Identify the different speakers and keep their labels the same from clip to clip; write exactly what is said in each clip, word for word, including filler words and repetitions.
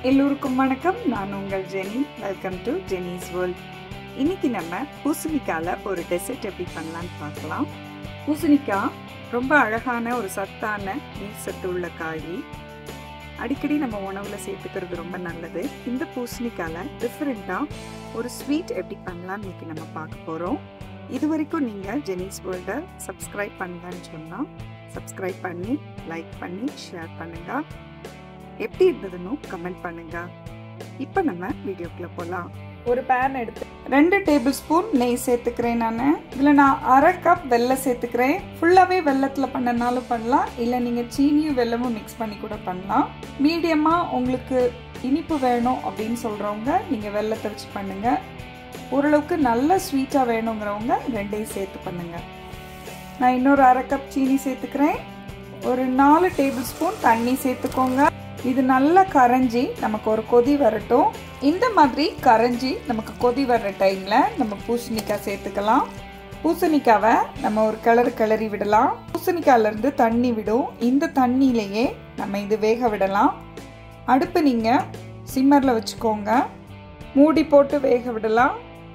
Speaker 1: எல்லோருக்கும் வணக்கம். நான் உங்கள் Jeni. Welcome to Jeni's world. இன்னைக்கு நம்ம பூசணிக்கால ஒரு டெசர்ட் எப்படி பண்ணலான்னு பார்க்கலாம். பூசணிக்காய் ரொம்ப அழகான ஒரு சத்தான நீர் சத்து உள்ள காய். அடிக்கடி நம்ம உணவுல சேர்த்துக்கிறது ரொம்ப நல்லது. இந்த பூசணிக்கால டிஃப்ரெண்டா ஒரு ஸ்வீட் எப்படி பண்ணலாம் இன்னைக்கு நம்ம பார்க்க போறோம். இது வரைக்கும் நீங்க ஜெனிஸ் வேர்ல்டை சப்ஸ்கிரைப் பண்ணலன்னு சொன்னா சப்ஸ்கிரைப் பண்ணி லைக் பண்ணி ஷேர் பண்ணுங்க. எப்படி இருந்ததுன்னு கமெண்ட் பண்ணுங்க. இப்போ நம்ம வீடியோக்குள்ள போகலாம். ஒரு பேன் எடுத்து ரெண்டு டேபிள் ஸ்பூன் நெய் சேர்த்துக்கிறேன். நான் இதில் நான் அரை கப் வெல்லம் சேர்த்துக்கிறேன். ஃபுல்லாகவே வெல்லத்தில் பண்ணனாலும் பண்ணலாம், இல்லை நீங்கள் சீனியும் வெல்லமும் மிக்ஸ் பண்ணி கூட பண்ணலாம். மீடியமாக உங்களுக்கு இனிப்பு வேணும் அப்படின்னு சொல்கிறவங்க நீங்கள் வெல்லத்தை வச்சு பண்ணுங்க. ஓரளவுக்கு நல்ல ஸ்வீட்டாக வேணுங்கிறவங்க ரெண்டையும் சேர்த்து பண்ணுங்க. நான் இன்னொரு அரை கப் சீனி சேர்த்துக்கிறேன். ஒரு நாலு டேபிள் ஸ்பூன் தண்ணி சேர்த்துக்கோங்க. இது நல்லா கரைஞ்சி நமக்கு ஒரு கொதி வரட்டும். இந்த மாதிரி கரைஞ்சி நமக்கு கொதி வர்ற டைம்ல நம்ம பூசணிக்காய் சேர்த்துக்கலாம். பூசணிக்காவை நம்ம ஒரு கிளறு கிளறி விடலாம். பூசணிக்காயில இருந்து தண்ணி விடும். இந்த தண்ணியிலேயே நம்ம இது வேக விடலாம். அடுப்பு நீங்க சிம்மர்ல வச்சுக்கோங்க. மூடி போட்டு வேக விடலாம்.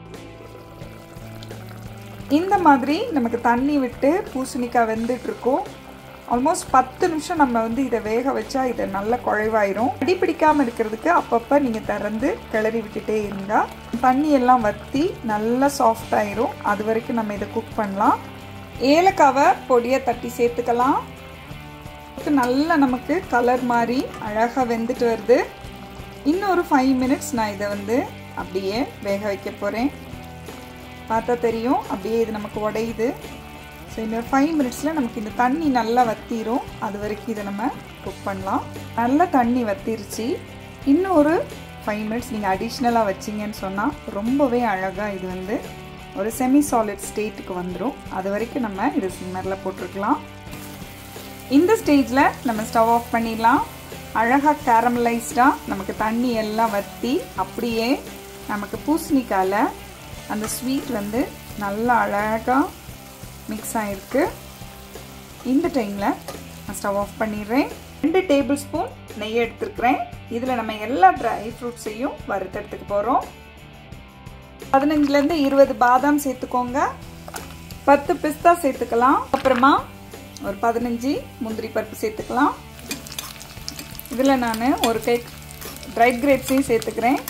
Speaker 1: இந்த மாதிரி நமக்கு தண்ணி விட்டு பூசணிக்காய் வெந்துட்டு இருக்கும். ஆல்மோஸ்ட் பத்து நிமிஷம் நம்ம வந்து இதை வேக வச்சா இதை நல்லா குழைவாயிரும். அடி பிடிக்காமல் இருக்கிறதுக்கு அப்பப்போ நீங்கள் திறந்து கிளறி விட்டுட்டே இருங்க. தண்ணி எல்லாம் வற்றி நல்லா சாஃப்ட் ஆயிரும். அது வரைக்கும் நம்ம இதை குக் பண்ணலாம். ஏலக்காவை பொடியை தட்டி சேர்த்துக்கலாம். நல்லா நமக்கு கலர் மாதிரி அழகாக வெந்துட்டு வருது. இன்னொரு ஃபைவ் மினிட்ஸ் நான் இதை வந்து அப்படியே வேக வைக்க போகிறேன். பார்த்தா தெரியும் அப்படியே இது நமக்கு உடையுது. ஸோ இந்த ஃபைவ் மினிட்ஸில் நமக்கு இந்த தண்ணி நல்லா வற்றிரும். அது வரைக்கும் இதை நம்ம குக் பண்ணலாம். நல்லா தண்ணி வற்றிருச்சு. இன்னும் ஒரு ஃபைவ் மினிட்ஸ் நீங்கள் அடிஷ்னலாக வச்சிங்கன்னு சொன்னால் ரொம்பவே அழகாக இது வந்து ஒரு செமி சாலிட் ஸ்டேட்டுக்கு வந்துடும். அது வரைக்கும் நம்ம இது சிம்மரில் போட்டிருக்கலாம். இந்த ஸ்டேஜில் நம்ம ஸ்டவ் ஆஃப் பண்ணிடலாம். அழகாக கேரமலைஸ்டாக நமக்கு தண்ணி எல்லாம் வற்றி அப்படியே நமக்கு பூசணிக்காயில் அந்த ஸ்வீட் வந்து நல்லா அழகாக மிக்ஸ் ஆகிருக்கு. இந்த டைமில் நான் ஸ்டவ் ஆஃப் பண்ணிடுறேன். ரெண்டு டேபிள் ஸ்பூன் நெய் எடுத்துருக்கிறேன். இதில் நம்ம எல்லா ட்ரை ஃப்ரூட்ஸையும் வறுத்தெடுத்துக்க போகிறோம். பதினஞ்சுலேருந்து இருபது பாதாம் சேர்த்துக்கோங்க. பத்து பிஸ்தா சேர்த்துக்கலாம். அப்புறமா ஒரு பதினஞ்சு முந்திரி பருப்பு சேர்த்துக்கலாம். இதில் நான் ஒரு கை ட்ரை கிரேப்ஸையும் சேர்த்துக்கிறேன்.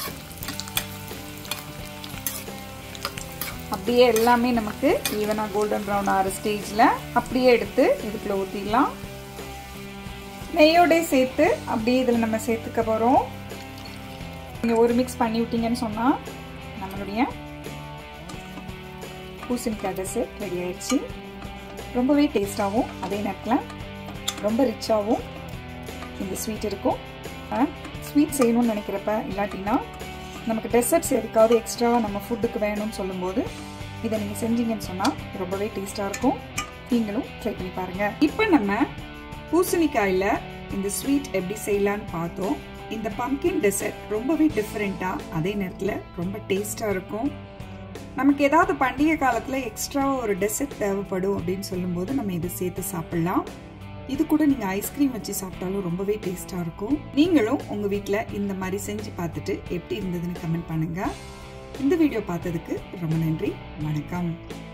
Speaker 1: அப்படியே எல்லாமே நமக்கு ஈவனாக கோல்டன் ப்ரௌன் ஆகிற ஸ்டேஜில் அப்படியே எடுத்து இதுக்குள்ள ஊற்றிடலாம். நெய்யோட சேர்த்து அப்படியே இதில் நம்ம சேர்த்துக்க போகிறோம். நீங்கள் ஒரு மிக்ஸ் பண்ணி விட்டீங்கன்னு சொன்னால் நம்மளுடைய பூசணிக்காய் டெசர்ட் ரெடி ஆயிடுச்சு. ரொம்பவே டேஸ்டாகவும் அதே நேரத்தில் ரொம்ப ரிச்சாகவும் இந்த ஸ்வீட் இருக்கும். ஸ்வீட் செய்யணும்னு நினைக்கிறப்ப இல்லாட்டினா நமக்கு டெசர்ட்ஸ் எதுக்காவது எக்ஸ்ட்ராவாக நம்ம ஃபுட்டுக்கு வேணும்னு சொல்லும்போது இதை நீங்கள் செஞ்சீங்கன்னு சொன்னால் ரொம்பவே டேஸ்ட்டாக இருக்கும். நீங்களும் ட்ரை பண்ணி பாருங்கள். இப்போ நம்ம பூசணிக்காயில் இந்த ஸ்வீட் எப்படி செய்யலான்னு பார்த்தோம். இந்த பம்கின் டெசர்ட் ரொம்பவே டிஃப்ரெண்ட்டாக அதே நேரத்தில் ரொம்ப டேஸ்ட்டாக இருக்கும். நமக்கு ஏதாவது பண்டிகை காலத்தில் எக்ஸ்ட்ராவாக ஒரு டெசர்ட் தேவைப்படும் அப்படின்னு சொல்லும்போது நம்ம இதை சேர்த்து சாப்பிட்லாம். இது கூட நீங்கள் ஐஸ்கிரீம் வச்சு சாப்பிட்டாலும் ரொம்பவே டேஸ்ட்டாக இருக்கும். நீங்களும் உங்கள் வீட்டில் இந்த மாதிரி செஞ்சு பார்த்துட்டு எப்படி இருந்ததுன்னு கமெண்ட் பண்ணுங்கள். இந்த வீடியோ பார்த்ததுக்கு ரொம்ப நன்றி. வணக்கம்.